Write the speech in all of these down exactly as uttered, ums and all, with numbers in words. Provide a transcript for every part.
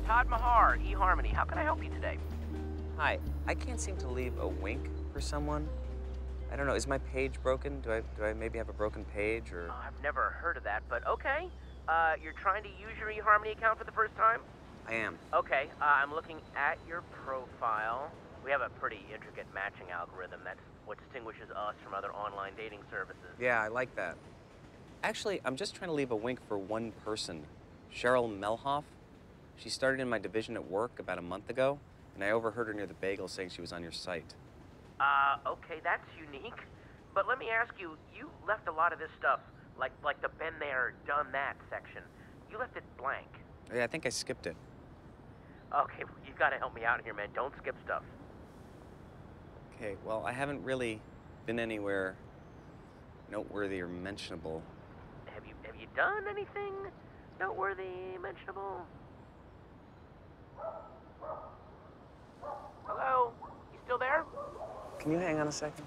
Todd Mahar, eHarmony. How can I help you today? Hi, I can't seem to leave a wink for someone. I don't know, is my page broken? Do I, do I maybe have a broken page, or? Oh, I've never heard of that, but okay. Uh, you're trying to use your eHarmony account for the first time? I am. Okay, uh, I'm looking at your profile. We have a pretty intricate matching algorithm. That's what distinguishes us from other online dating services. Yeah, I like that. Actually, I'm just trying to leave a wink for one person. Cheryl Melhoff. She started in my division at work about a month ago, and I overheard her near the bagel saying she was on your site. Uh, okay, that's unique. But let me ask you, you left a lot of this stuff, like like the been there, done that section. You left it blank. Yeah, I think I skipped it. Okay, well, you gotta help me out here, man. Don't skip stuff. Okay, well, I haven't really been anywhere noteworthy or mentionable. Have you have you done anything noteworthy, mentionable? Hello? You still there? Can you hang on a second?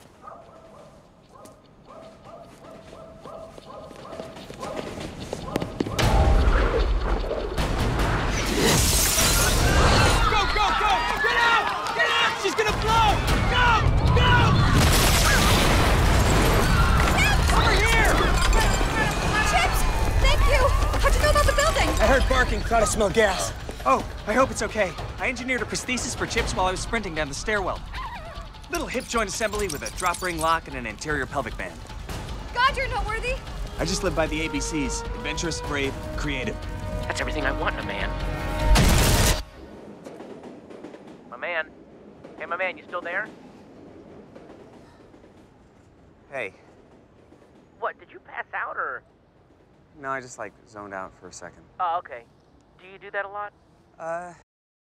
Go, go, go! Get out! Get out! She's gonna blow! Go! Go! Chips! Over here! Chips! Thank you! How'd you know about the building? I heard barking, thought I smelled gas. Oh, I hope it's okay. I engineered a prosthesis for Chips while I was sprinting down the stairwell. Little hip joint assembly with a drop ring lock and an anterior pelvic band. God, you're noteworthy. I just live by the A B Cs. Adventurous, brave, creative. That's everything I want in a man. My man. Hey, my man, you still there? Hey. What, did you pass out, or? No, I just, like, zoned out for a second. Oh, okay. Do you do that a lot? Uh,